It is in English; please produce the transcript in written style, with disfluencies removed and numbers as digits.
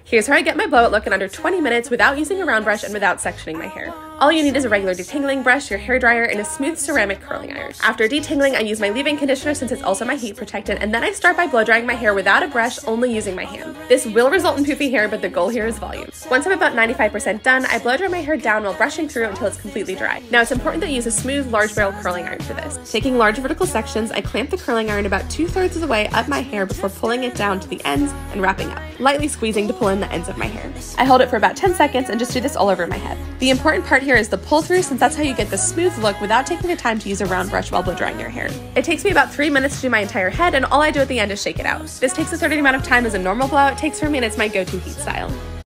Here's how I get my blowout look in under 20 minutes without using a round brush and without sectioning my hair. All you need is a regular detangling brush, your hairdryer, and a smooth ceramic curling iron. After detangling, I use my leave-in conditioner since it's also my heat protectant, and then I start by blow drying my hair without a brush, only using my hand. This will result in poofy hair, but the goal here is volume. Once I'm about 95% done, I blow dry my hair down while brushing through until it's completely dry. Now it's important that you use a smooth, large barrel curling iron for this. Taking large vertical sections, I clamp the curling iron about 2/3 of the way up my hair before pulling it down to the ends and wrapping up, lightly squeezing to pull in the ends of my hair. I hold it for about 10 seconds and just do this all over my head. The important part here is the pull through, since that's how you get the smooth look without taking the time to use a round brush while blow drying your hair. It takes me about 3 minutes to do my entire head, and all I do at the end is shake it out. This takes a certain amount of time as a normal blowout takes for me, and it's my go-to heat style.